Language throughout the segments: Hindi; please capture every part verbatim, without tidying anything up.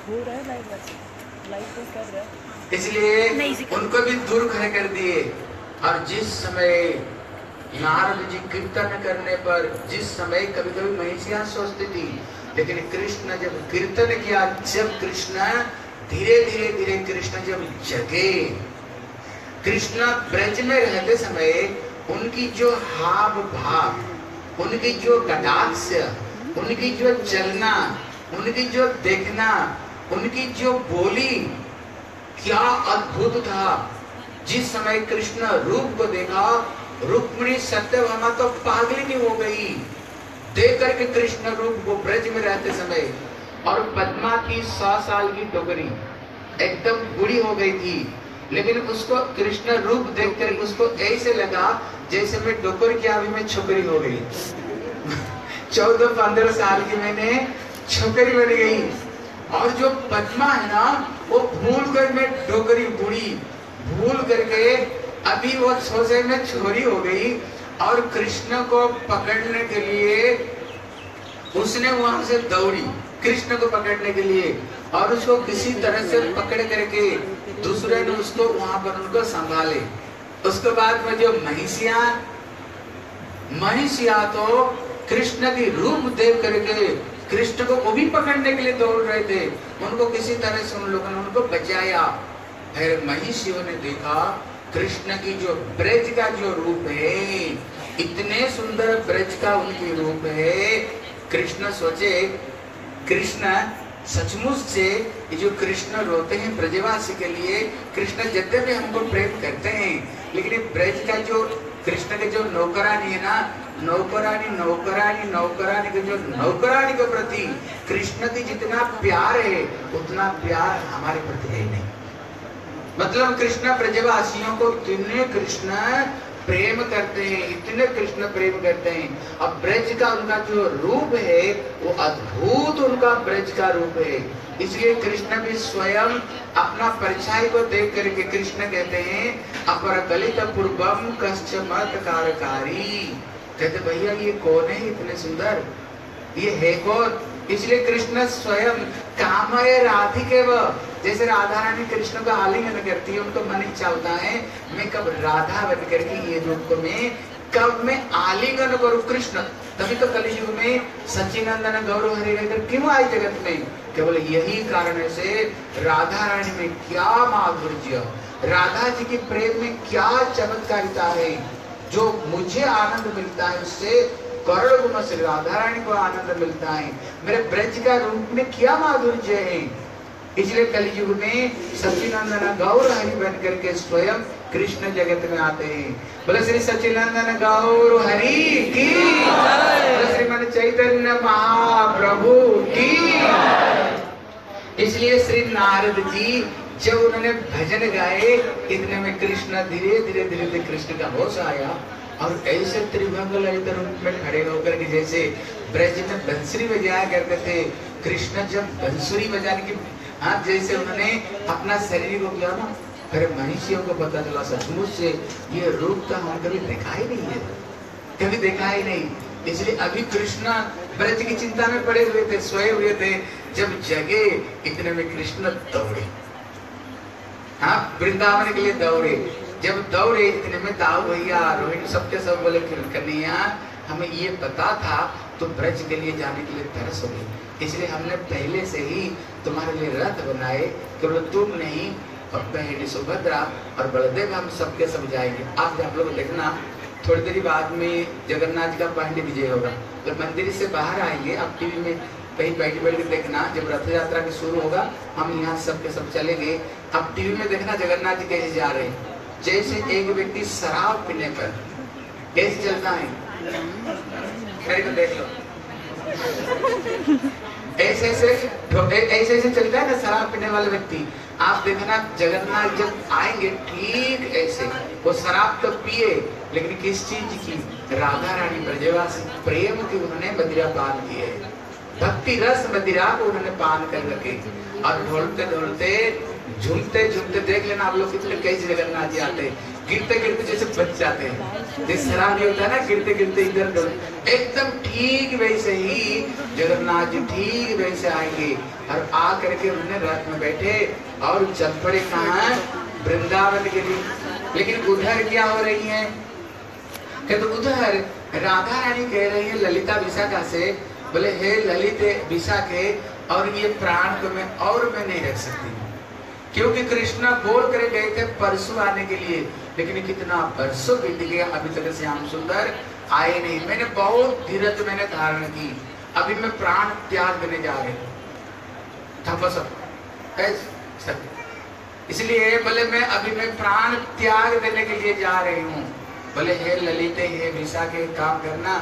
हो रहा है लाइव लाइव तो कर रहा है, इसलिए उनको भी दूर खड़े कर दिए। और जिस समय नारद जी कीर्तन करने पर, जिस समय कभी कभी महिषियां सोचती थी, लेकिन कृष्ण जब कीर्तन किया, जब कृष्ण धीरे धीरे धीरे कृष्ण जब जगे, कृष्ण ब्रज में रहते समय उनकी जो हाव भाव, उनकी जो कटाक्ष, उनकी जो चलना, उनकी जो देखना, उनकी जो बोली, क्या अद्भुत था। जिस समय कृष्ण रूप को देखा, रुक्मिणी सत्यभामा तो पागलिनी हो गई देख करके कृष्ण रूप को ब्रज में रहते समय। और पद्मा की सौ साल की डोगरी एकदम बूढ़ी हो गई थी, लेकिन उसको कृष्ण रूप देख कर उसको ऐसे लगा जैसे मैं डोकर की अभी मैं छोकरी हो गई। चौदह पंद्रह साल की मैंने छोकरी बन गई। और जो पद्मा है ना, वो भूल कर मैं डोकरी बूढ़ी भूल करके अभी वो सोचे में छोरी हो गई। और कृष्ण को पकड़ने के लिए उसने वहां से दौड़ी कृष्ण को पकड़ने के लिए, और उसको किसी तरह से पकड़ करके दूसरे ने उसको वहां पर उनको संभाले। उसके बाद में जो महिषिया महिषिया तो कृष्ण की रूप देख करके कृष्ण को वो भी पकड़ने के लिए दौड़ रहे थे, उनको किसी तरह से उन लोगों ने उनको बचाया। फिर महिषियों ने देखा कृष्ण की जो ब्रज का जो रूप है, इतने सुंदर ब्रज का उनकी रूप है। कृष्ण सोचे, कृष्ण सचमुच से ये जो कृष्ण रोते हैं ब्रजवासी के लिए, कृष्ण जितने भी हमको प्रेम करते हैं, लेकिन ब्रज का जो कृष्ण के जो नौकरानी है ना, नौकरानी नौकरानी नौकरानी के जो नौकरानी के प्रति कृष्ण की जितना प्यार है उतना प्यार हमारे प्रति है नहीं। मतलब कृष्ण ब्रजवासियों को इतने कृष्ण प्रेम करते हैं, इतने कृष्ण प्रेम करते हैं। अब ब्रज का उनका जो रूप है वो अद्भुत उनका ब्रज का रूप है। इसलिए कृष्ण भी स्वयं अपना परछाई को देख करके कृष्ण कहते हैं अपरकलित पूर्वम कश्चमत कारकारी। कहते भैया ये कौन है इतने सुंदर, ये है कौन। इसलिए कृष्ण स्वयं कामय राधिके व, जैसे राधा रानी कृष्ण का आलिंगन करती है, उनको मन इच्छा होता है मैं कब राधा बन करके ये रूप में कब मैं आलिंगन करूं कृष्ण। तभी तो कलियुग में सच्चिदानंद गौर हरि रहकर क्यों आई जगत में, केवल यही कारण से राधा रानी में क्या माधुर्य, राधा जी के प्रेम में क्या चमत्कारिता है। जो मुझे आनंद मिलता है उससे करोड़ गुना से राधा रानी को आनंद मिलता है। मेरे ब्रज का रूप में क्या माधुर्य है। इसलिए कलियुग में सच्चिदानंद गौर हरि बन करके स्वयं कृष्ण जगत में आते हैं। बोले श्री सच्चिदानंद गौर हरि की, बोले श्रीमन चैतन्य महाप्रभु की। इसलिए श्री नारद जी जब उन्होंने भजन गाए, इतने में कृष्ण धीरे धीरे धीरे धीरे कृष्ण का होश आया और ऐसे त्रिभंग ललित रूप में खड़े होकर के जैसे ब्रज में बंसुरी बजाया करते थे। कृष्ण जब बंसुरी बजाने की हाँ जैसे उन्होंने अपना शरीर को किया ना, फिर महिषियों को पता चला सचमुच से ये रूप तो हम कभी देखा ही नहीं है, कभी देखा ही नहीं। इसलिए अभी कृष्ण ब्रज की चिंता में पड़े हुए थे, सोए हुए थे। जब जगे इतने में कृष्ण दौड़े, हाँ वृंदावन के लिए दौड़े। जब दौड़े इतने में दाऊ भैया रोहिणी सबके सब बोले कन्हैया हमें ये पता था तो ब्रज के लिए जाने के लिए तरस हो गई, इसलिए हमने पहले से ही तुम्हारे लिए रथ बनाए, केवल तुम नहीं और बहनी सुभद्रा और बलदेव हम सबके सब जाएंगे। आप आप लोग देखना थोड़ी देर बाद में जगन्नाथ जी का पांडे विजय होगा। जब मंदिर से बाहर आएंगे आप टीवी में कहीं बैठ बैठ के देखना, जब रथ यात्रा की शुरू होगा हम यहाँ सबके सब चलेंगे। आप टीवी में देखना जगन्नाथ जी कैसे जा रहे हैं, जैसे एक व्यक्ति शराब पीने पर कैसे चलता है, खैर देख लो ऐसे ऐसे ऐसे ऐसे चलता है ना शराब पीने वाले व्यक्ति। आप देखना जगन्नाथ जब आएंगे ठीक ऐसे, वो शराब तो पिए लेकिन किस चीज की, राधा रानी ब्रजवासी प्रेम की उन्होंने मदिरा पान की है, भक्ति रस मदिरा को उन्होंने पान कर रखे। और ढोलते ढोलते झूमते झूमते देख लेना आप लोग कितने कई जगन्नाथ जी आते हैं, गिरते गिरते जैसे बच जाते हैं, जैसे शराबी होता है ना गिरते गिरते इधर उधर, एकदम ठीक वैसे ही जगन्नाथ जी ठीक वैसे आएंगे और आ करके उन्होंने रथ में बैठे और चल पड़े कहाँ, वृंदावन के लिए। लेकिन उधर क्या हो रही है, कहते उधर राधा रानी कह रही है ललिता विशाखा से, बोले हे ललित विशाखे और ये प्राण को मैं और मैं नहीं रख सकती, क्योंकि कृष्णा बोल कर गए थे परसों आने के लिए, लेकिन कितना बरसों बीत गया अभी तक श्याम सुंदर आए नहीं। मैंने बहुत धीरज मैंने धारण की, अभी मैं प्राण त्याग देने जा रही हूँ, इसलिए बोले मैं अभी मैं प्राण त्याग देने के लिए जा रही हूँ। बोले हे ललित हे विशाखे काम करना,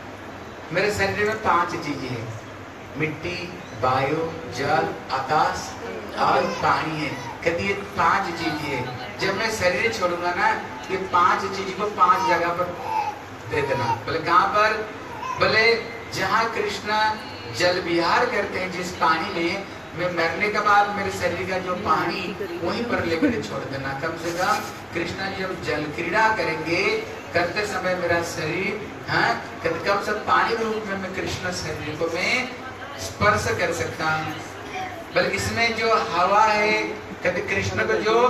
मेरे शरीर में पांच चीजें हैं, मिट्टी, वायु, जल, आकाश और पानी है। कहती ये पांच चीज है, जब मैं शरीर छोड़ूंगा ना ये पांच चीज को पांच जगह पर दे देना। बोले कहाँ पर, बोले जहाँ कृष्ण जल विहार करते हैं जिस पानी में, मैं मरने के बाद मेरे शरीर का जो पानी वहीं पर लेकर छोड़ देना। कम से कम कृष्ण जब जल क्रीड़ा करेंगे करते समय मेरा शरीर हाँ कम से पानी रूप में मैं कृष्ण शरीर को मैं स्पर्श कर सकता हूँ। बल्कि इसमें जो हवा है, कहते कृष्ण को जो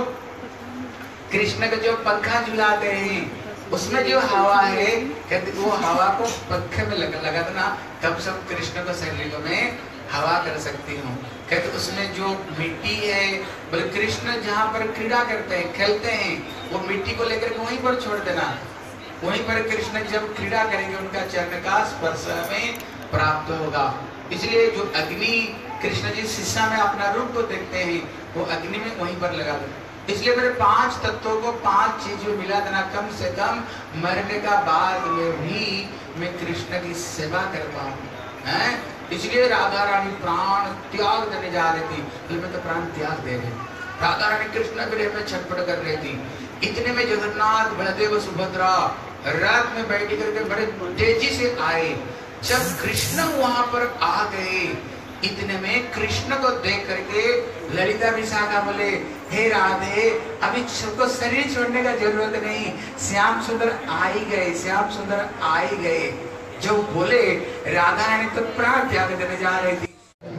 कृष्ण को जो पंखा झुलाते हैं उसमें जो हवा है, कहते वो हवा को पंखे में लगा लगा देना, तब सब कृष्ण को शरीर को मैं हवा कर सकती हूँ। कहते उसमें जो मिट्टी है, बोले कृष्ण जहाँ पर क्रीड़ा करते हैं खेलते हैं, वो मिट्टी को लेकर वहीं पर छोड़ देना, वहीं पर कृष्ण जब क्रीड़ा करेंगे उनका चरण का स्पर्श में प्राप्त होगा। इसलिए जो अग्नि कृष्ण जी शीशा में अपना रूप को देखते हैं वो अग्नि में वहीं पर लगा दो। इसलिए मेरे पांच तत्वों को पांच चीजों मिला देना, कम से कम मरने का बाद में भी मैं कृष्ण की सेवा कर पाऊं। इसलिए राधा रानी प्राण त्याग देने जा रही थी, तो मैं तो प्राण त्याग दे रही। राधा रानी कृष्ण विरह में छटपट कर रही थी। इतने में जगन्नाथ बलदेव सुभद्रा रथ में बैठ करके बड़े तेजी से आए। जब कृष्ण वहां पर आ गए, इतने में कृष्ण को देख करके ललिता विशाखा बोले हे राधे अभी सबको शरीर छोड़ने का जरूरत नहीं, श्याम सुंदर आ ही गए, श्याम सुंदर आ ही गए। जो बोले राधा रानी तो प्राण त्याग देने जा रही थी।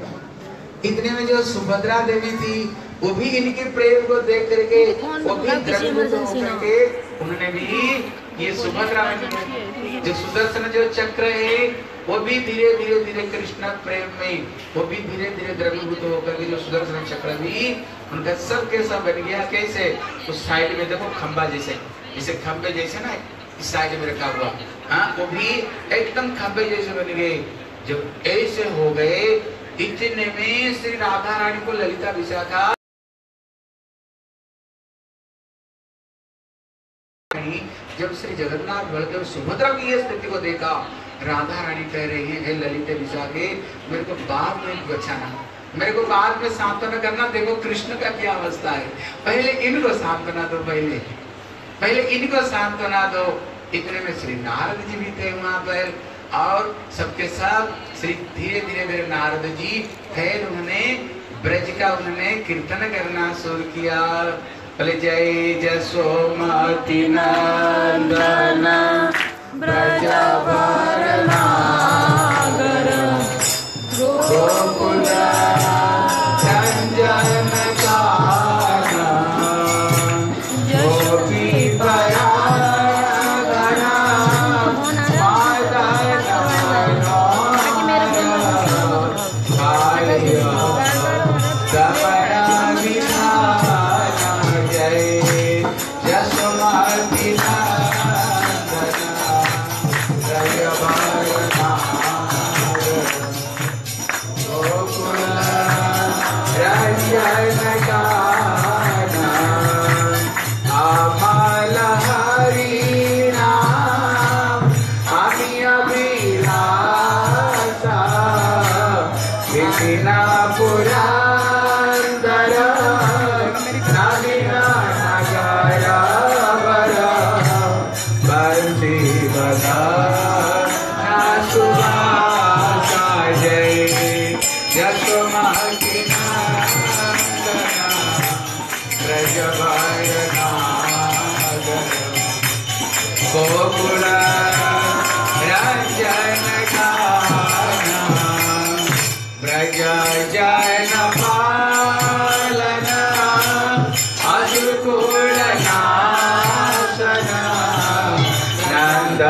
इतने में जो सुभद्रा देवी थी वो भी इनके प्रेम को देख करके वो भी द्रवित होकर के उन्होंने भी ये सुभद्रा में जो सुदर्शन जो चक्र है वो भी धीरे धीरे धीरे कृष्ण प्रेम में वो भी धीरे धीरे द्रवीभूत होकर के जो सुदर्शन चक्र भी उनका सब के सब बन गया। कैसे, उस साइड में देखो खंबा जैसे, जैसे खंबे जैसे ना इस साइड में रखा हुआ, हाँ वो भी एकदम खंबे जैसे बन गए। जब ऐसे हो गए, इतने में श्री राधा रानी को ललिता विशाखा जब श्री जगन्नाथ बलदेव सुभद्रा की ये स्थिति को देखा, राधा रानी कह रही है हे ललित विशाखे मेरे को बाद में बचाना, मेरे को बाद में सांत्वना करना। देखो कृष्ण का क्या अवस्था है, पहले इनको सांत्वना दो, पहले पहले इनको सांत्वना दो। इतने में श्री नारद जी भी थे वहां पर और सबके सब श्री धीरे धीरे मेरे नारद जी फिर उन्होंने ब्रज का उन्होंने कीर्तन करना शुरू किया। बोले जय जसोमति नंदन ब्रजवर नागर गोकुल रंजन काना गोपी परा गोकुल रंजन गाना ब्रज जन पालना अजुकुल नाशना नंद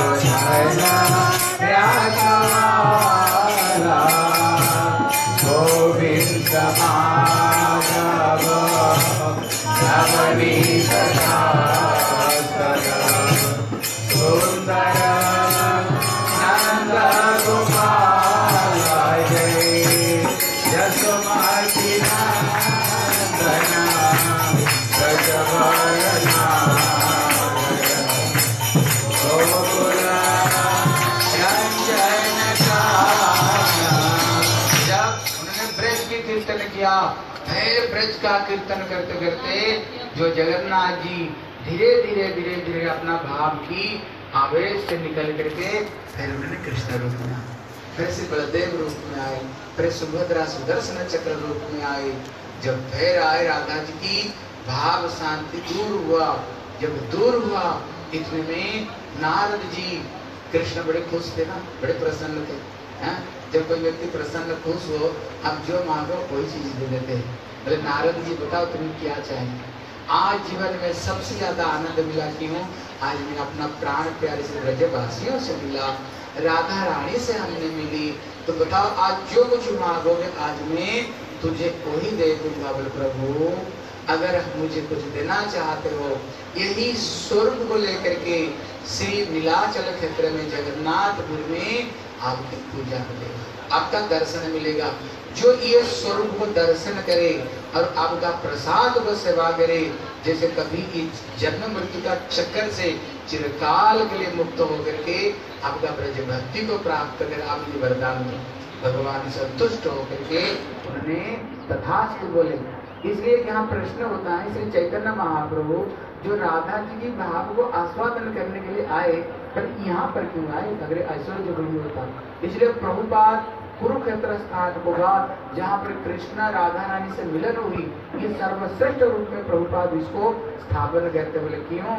राघवाला गोविंद माधव नवनीत सुंदर नंद गोपाल यशोमती नंदना ब्रजवरना गोकुल रंजन गाना। जब उन्होंने ब्रज की कीर्तन किया, ब्रज का कीर्तन करते करते जो जगन्नाथ जी धीरे धीरे धीरे धीरे अपना भाव की आवेश से निकल करके फिर उन्होंने कृष्ण रूप में आए, फिर से बलदेव रूप में आए, फिर सुभद्रा सुदर्शन चक्र रूप में आए। जब फिर आए राधा जी की भाव शांति दूर हुआ, जब दूर हुआ इतने में नारद जी, कृष्ण बड़े खुश थे ना, बड़े प्रसन्न थे। है? जब कोई व्यक्ति प्रसन्न खुश हो, अब जो मांगो कोई चीज दे देते हैं। बोले नारद जी बताओ तुम्हें क्या चाहिए? आज जीवन में सबसे ज्यादा आनंद मिला क्यों? आज मैं अपना प्राण प्यारे से ब्रजवासियों से मिला, राधा रानी से हमने मिली, तो बताओ आज जो कुछ मांगोगे आज मैं तुझे वही दे दूंगा। बोले प्रभु अगर मुझे कुछ देना चाहते हो, यही स्वरूप को लेकर के श्री नीलाचल क्षेत्र में जगन्नाथपुर में आपकी पूजा मिलेगा, आपका दर्शन मिलेगा। जो ये स्वरूप को दर्शन करे और आपका प्रसाद को सेवा करे, जैसे कभी इस जन्म मृत्यु का चक्कर से चिरकाल के लिए मुक्त होकर के आपका ब्रज भक्ति को प्राप्त कर आप ये वरदान दो। भगवान संतुष्ट होकर के उन्होंने तथास्तु बोले। इसलिए यहाँ प्रश्न होता है, श्री चैतन्य महाप्रभु जो राधा जी की भाव को आस्वादन करने के लिए आए, पर यहाँ पर क्यों आए? अगर ऐश्वर्य जो होता, इसलिए प्रभुपाद कुरुक्षेत्र स्थान होगा जहाँ पर कृष्ण राधा रानी से मिलन हुई, ये सर्वश्रेष्ठ रूप में प्रभुपाद इसको स्थापन करते। बोले क्यों?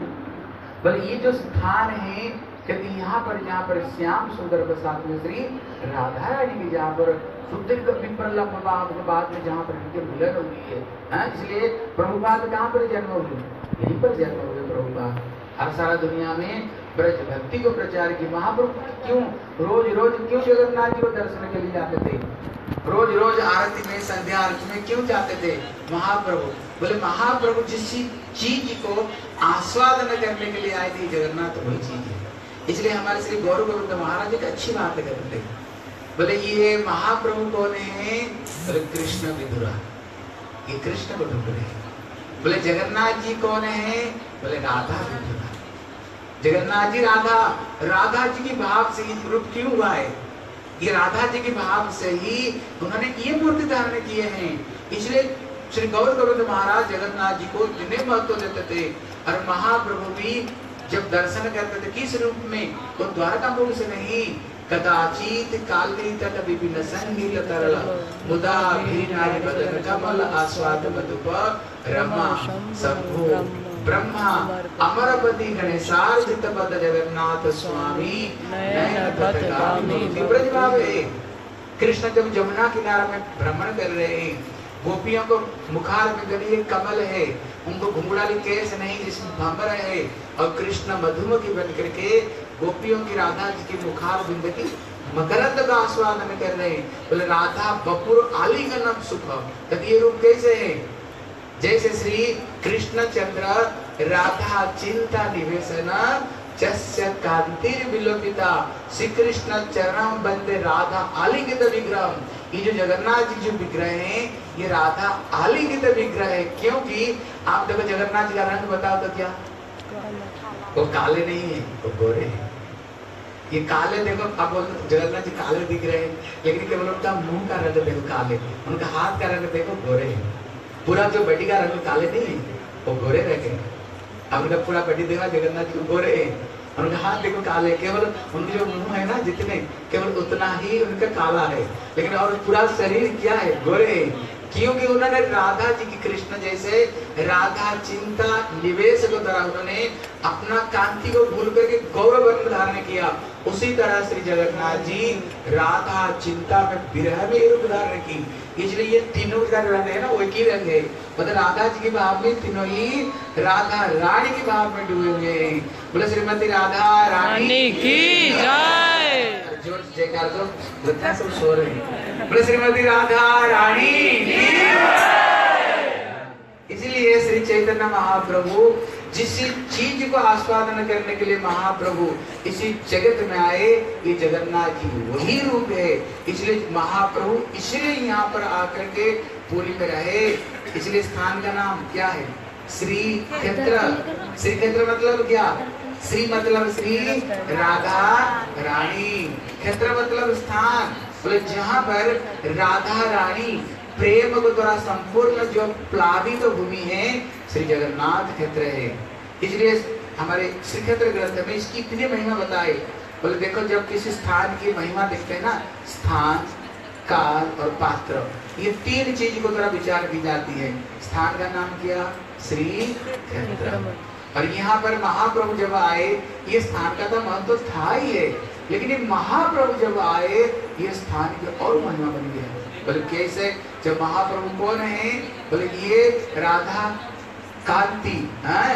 बोले ये जो स्थान है कहते यहाँ पर जहाँ पर श्याम सुंदर प्रसाद में श्री राधा रानी की जहाँ पर सुदीर्घ विप्रलंब के बाद में जहाँ पर इनके मिलन हुई है, इसलिए प्रभुपाद कहाँ पर जन्म हुए? यहीं पर जन्म हुए प्रभुपाद। हर सारा दुनिया में ब्रज भक्ति को प्रचार की। महाप्रभु क्यों रोज रोज क्यों जगन्नाथ जी को दर्शन के लिए जाते थे? रोज रोज आरती में, संध्या आरती में क्यों जाते थे महाप्रभु? बोले महाप्रभु जिस चीज को आस्वादन करने के लिए आए थे जगन्नाथ वही चीज है। इसलिए हमारे श्री गौर गोविंद महाराज एक अच्छी बात करते थे। बोले ये महाप्रभु कौन है? बोले कृष्ण विदुरा, ये कृष्ण को ढूंढ रहे। बोले जगन्नाथ जी कौन है? बोले राधा विदुरा। जगन्नाथ जी राधा, राधा जी की भाव से ये रूप क्यों हुआ है? ये राधा जी की भाव से ही उन्होंने ये मूर्ति धारण किए हैं। इसलिए श्री गौर गोविंद महाराज जगन्नाथ जी को जिन्हें महत्व देते थे, और महाप्रभु भी जब दर्शन करते थे किस रूप में? वो द्वारकापुर से नहीं, कदाचित कालनी तट विपिन संगील तरल मुदा भीनारि बदन कमल आस्वाद मधुप रमा शंभु ब्रह्मा अमरपति गणेशार्जित पद जगन्नाथ स्वामी नयन पथगामी ब्रज भावे। कृष्ण जब जमुना किनारे में भ्रमण कर रहे हैं, गोपियों को मुखार में गली कमल है, उनको घुंघराली केस नहीं जिसमें भंवर है, और कृष्ण मधुमक्खी बन करके गोपियों की राधा जी की मुखार बिंद की मकरंद का आस्वादन कर रहे हैं। बोले राधा बपुर आलिंगनम सुख, ये रूप कैसे है? जैसे श्री कृष्ण चंद्र राधा चिंता निवेशन जस्य कांतिर विलोपिता, श्री कृष्ण चरणम बंदे राधा आलिंगित विग्रह। ये जो जगन्नाथ जी जो विग्रह हैं ये राधा आलिंगित विग्रह है। क्योंकि आप देखो जगन्नाथ जी का रंग बताओ तो क्या? वो काले नहीं है, वो गोरे हैं। ये काले देखो, अब जगन्नाथ जी काले दिख रहे हैं, लेकिन केवल उनका मुंह का रंग देखो काले, उनका हाथ का रंग देखो गोरे है। पूरा जो बॉडी का रंग काले नहीं है, वो गोरे रह गए। अब उनका पूरा बॉडी देखा जगन्नाथ जी गोरे है, उनका हाथ देखो काले, केवल उनके जो मुंह है ना जितने केवल उतना ही उनका काला है, लेकिन और पूरा शरीर क्या है? गोरे है। क्योंकि उन्होंने राधा जी की कृष्ण जैसे राधा चिंता निवेश को द्वारा उन्होंने अपना कांति को भूल करके गौरव वर्ण धारण किया। उसी तरह श्री जगन्नाथ जी राधा चिंता में विरह में रूप धारण की। इसलिए ये तीनों का रंग है ना, वो एक ही रंग है। मतलब राधा जी के भाव में तीनों ही राधा रानी के भाव में डूबे हुए हैं। बोले श्रीमती राधा रानी की जय। जोर से जयकार दो, बच्चा सब सो रहे हैं। बोले श्रीमती राधा रानी की जय। इसलिए श्री चैतन्य महाप्रभु जिस चीज को आस्वादन करने के लिए महाप्रभु इसी जगत में आए, ये जगन्नाथ जी वही रूप है। इसलिए महाप्रभु इसलिए यहाँ पर आकर के पूरी में रहे। इसलिए स्थान का नाम क्या है? श्री क्षेत्र। श्री क्षेत्र मतलब क्या? श्री मतलब श्री राधा रानी, क्षेत्र मतलब स्थान। बोले जहाँ पर राधा रानी प्रेम को द्वारा संपूर्ण जो प्लावित तो भूमि है, श्री जगन्नाथ क्षेत्र है। इसलिए हमारे श्री क्षेत्र ग्रंथ में इसकी इतनी महिमा बताए। बोले देखो, जब किसी स्थान की महिमा देखते हैं ना, स्थान, काल और पात्र, ये तीन चीज को द्वारा विचार की जाती है। स्थान का नाम क्या? श्री क्षेत्र। और यहाँ पर महाप्रभु जब आए, ये स्थान का तो महत्व था ही है, लेकिन ये महाप्रभु जब आए, ये स्थान की और महिमा बन गया। बोले कैसे? जब महाप्रभु कौन है? बोले ये राधा कांति है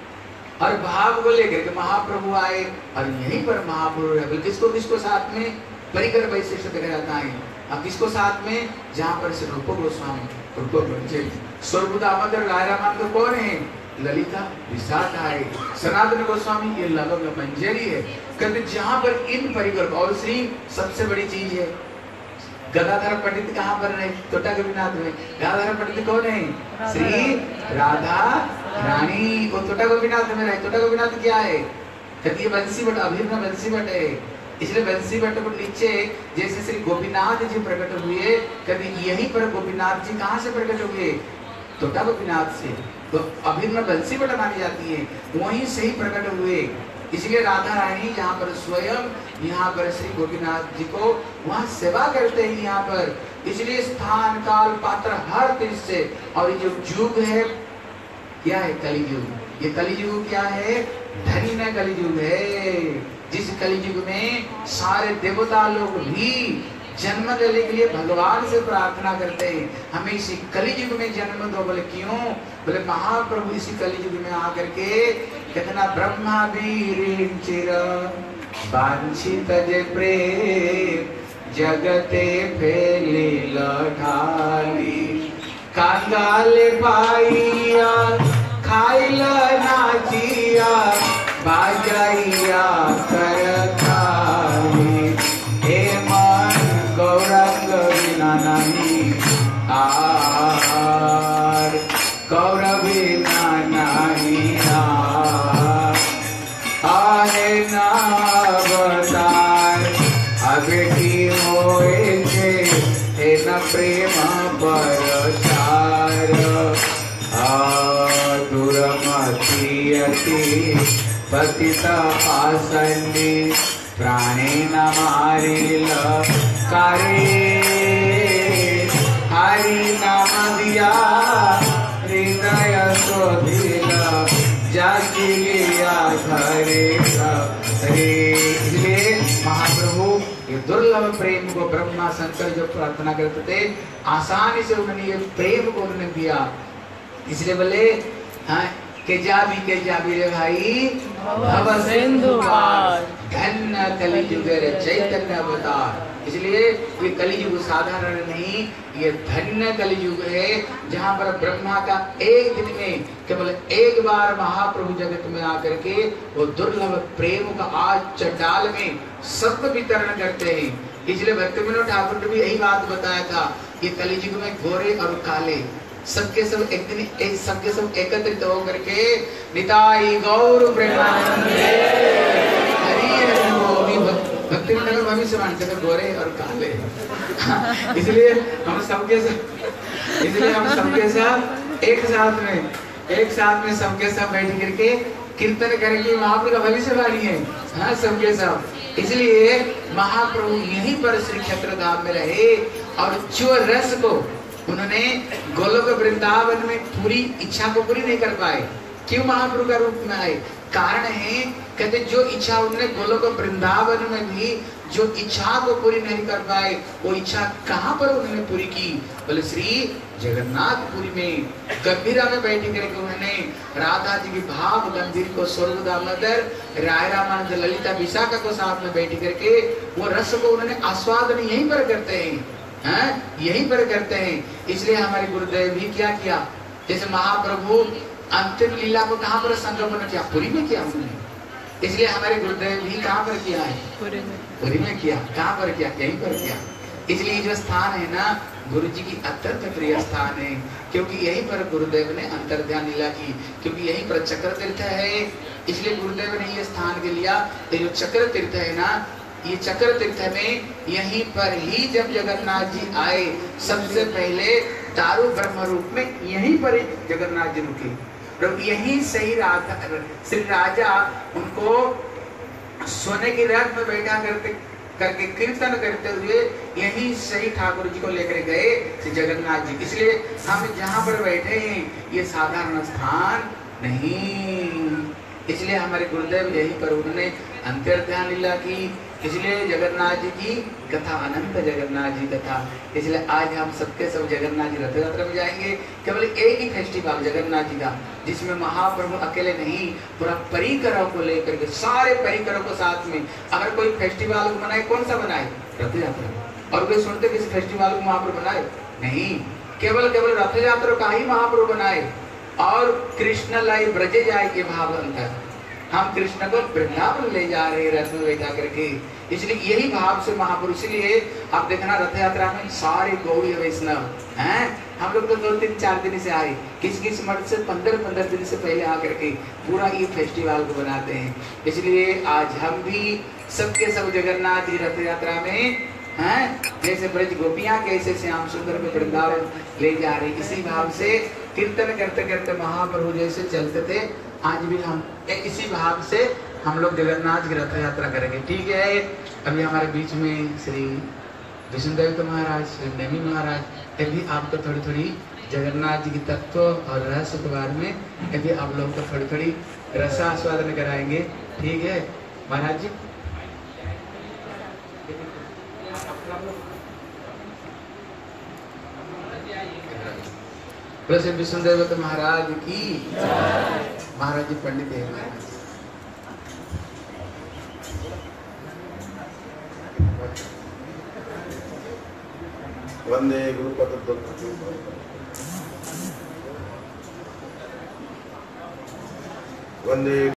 और भाव को लेकर के महाप्रभु आए और यहीं पर महाप्रभु है। बोले किसको किसको साथ में? परिकर वैशिष्ट कहलाता है। अब किसको साथ में? जहाँ पर से रूप गोस्वामी, रूप गोस्वामी, स्वरूप दामोदर रायरामान तो कौन है? ललिता विशाखा है। सनातन गोस्वामी ये लगभग मंजरी है। कहते जहाँ पर इन परिकर और श्री सबसे बड़ी चीज है। गदाधर पंडित कहाँ पर रहे? टोटा गोपीनाथ में। गदाधर पंडित कौन है? श्री राधा रानी। वो टोटा गोपीनाथ में रहे। टोटा गोपीनाथ क्या है? कहती है बंसी बट, अभिन्न बंसी बट है। इसलिए बंसी बट को नीचे जैसे श्री गोपीनाथ जी प्रकट हुए, कभी यहीं पर गोपीनाथ जी कहाँ से प्रकट हुए? टोटा गोपीनाथ से। तो अभिन्न बंसी बट मानी जाती है, वहीं से ही प्रकट हुए। इसलिए राधा रानी यहाँ पर स्वयं यहाँ पर श्री गोपीनाथ जी को वहाँ सेवा करते हैं यहाँ पर। इसलिए स्थान काल पात्र हर चीज से। और ये जो युग है क्या है? कलियुग। ये कलियुग क्या है? धन्य कलियुग है। जिस कलियुग में सारे देवता लोग भी जन्म लेने के लिए भगवान से प्रार्थना करते हैं, हमें इसी कलियुग में जन्म दो। बोले क्यों? बोले महाप्रभु इसी कलियुग में आकर के कितना ब्रह्मा वीर चिर वांछित जे प्रेम जगते फैले लठाली कांगाल पाइया खाइल नाचिया बाजाइया करताली हे मन गौरंग विनानी आर गौरवी नानी आहे ना बताए अबे की होए छे हे न प्रेम परचार दुरमति अति पतित आसन्नी प्राणेन मारिल कारे हरि नाम दिया हृदय शोधिल जाति लिया घरे रे। इसलिए महाप्रभु ये दुर्लभ प्रेम को ब्रह्मा शंकर जो प्रार्थना करते थे, आसानी से उन्होंने ये प्रेम को उन्होंने दिया। इसलिए बोले हाँ के जाबी के जाबी रे भाई भव सिंधु पार धन्य कलियुग रे चैतन्य अवतार। इसलिए ये कलियुग साधारण नहीं, ये धन्य कलियुग है जहाँ पर ब्रह्मा का एक दिन में केवल एक बार महाप्रभु जगत में आकर के वो दुर्लभ प्रेम का आज चंडाल में सब वितरण करते हैं। इसलिए भक्ति विनोद ठाकुर ने भी यही बात बताया था, ये कलियुग में गोरे और काले सबके सब एक दिन एक सबके सब एकत्रित होकर के निताई गौर प्रेमानंदे हरि हरि बोल भक्ति में भविष्यवाणी से गोरे और काले। इसलिए हम सबके सब इसलिए हम सबके साथ एक साथ में एक साथ में सबके साथ बैठ करके कीर्तन करेंगे। महाप्रभु का भविष्यवाणी है हाँ सबके साथ। इसलिए महाप्रभु यहीं पर श्री क्षेत्र धाम में रहे और जो रस को उन्होंने गोलोक वृंदावन में पूरी इच्छा को पूरी नहीं कर पाए। क्यों महाप्रभु का रूप में आए? कारण है, कहते जो इच्छा उन्होंने गोलोक वृंदावन में भी जो इच्छा को पूरी नहीं कर पाए, वो इच्छा कहाँ पर उन्होंने पूरी की? बोले श्री जगन्नाथपुरी में गंभीरा में बैठी करके उन्होंने राधा जी की भाव गंभीर को स्वर्ग दामोदर राय रामानंद ललिता विशाखा को साथ में बैठी करके वो रस को उन्होंने आस्वादन यहीं पर करते हैं, हैं? यहीं पर करते हैं। इसलिए हमारे गुरुदेव भी क्या किया, जैसे महाप्रभु अंतिम लीला को कहाँ पर संगमन किया? पुरी में किया उन्होंने। इसलिए हमारे गुरुदेव भी कहाँ पर किया है? पुरी में। पुरी में किया। कहाँ पर किया? यहीं पर किया। इसलिए जो स्थान है ना, गुरु जी की अत्यंत प्रिय स्थान है, क्योंकि यहीं पर गुरुदेव ने अंतर्ध्यान लीला की, क्योंकि यहीं पर चक्र तीर्थ है। इसलिए गुरुदेव ने ये स्थान के लिया। ये जो चक्र तीर्थ है ना, ये चक्र तीर्थ में यहीं पर ही जब जगन्नाथ जी आए, सबसे पहले दारू ब्रह्म रूप में यहीं पर जगन्नाथ जी रुके। यहीं सही राधा श्री राजा उनको सोने की रथ में बैठा करते करके कीर्तन करते हुए यहीं सही ठाकुर जी को लेकर गए श्री जगन्नाथ जी। इसलिए हम जहाँ पर बैठे हैं ये साधारण स्थान नहीं। इसलिए हमारे गुरुदेव यहीं पर उन्होंने अंतर्ध्यान लीला की। इसलिए जगन्नाथ जी की कथा, अनंत जगन्नाथ जी कथा। इसलिए आज हम सबके सब जगन्नाथ जी रथ यात्रा में जाएंगे। केवल एक ही फेस्टिवल जगन्नाथ जी का, जिसमें महाप्रभु अकेले नहीं, पूरा परिकरों को लेकर के, सारे परिकरों को साथ में। अगर कोई फेस्टिवल को बनाए, कौन सा बनाए? रथ यात्रा। और कोई सुनते किसी फेस्टिवल को महाप्रभु बनाए? नहीं, केवल केवल रथ यात्रा का ही महाप्रभु बनाए। और कृष्ण लाई ब्रजे जाए के भाव अंतर, हम कृष्ण को वृंदावन ले जा रहे रथ में बैठा करके। इसलिए यही भाव से महापुरुष, इसलिए आप देखना रथ यात्रा में सारे गौड़ी वैष्णव हैं। हम लोग तो दो तीन चार दिन से आए, किस किस मठ से पंद्रह पंद्रह दिन से पहले आकर के पूरा ये फेस्टिवल को बनाते हैं। इसलिए आज हम भी सबके सब जगन्नाथ जी रथ यात्रा में हैं, जैसे ब्रज गोपियां कैसे श्याम सुंदर में वृंदावन ले जा रही, इसी भाव से कीर्तन करते करते महाप्रभु जैसे चलते थे, आज भी हम इसी भाव से हम लोग जगन्नाथ की रथ यात्रा करेंगे। ठीक है। अभी हमारे बीच में श्री विष्णुदेव महाराज, श्री नेमी महाराज, अभी आपको थोड़ी थोड़ी जगन्नाथ जी की तत्व और रहस्य के बारे में अभी आप लोगों को थोड़ी थोड़ी रसास्वादन कराएंगे। ठीक है महाराज जी। श्री विष्णुदेव महाराज की। महाराज जी पंडित है। वंदे गुरुपद वंदे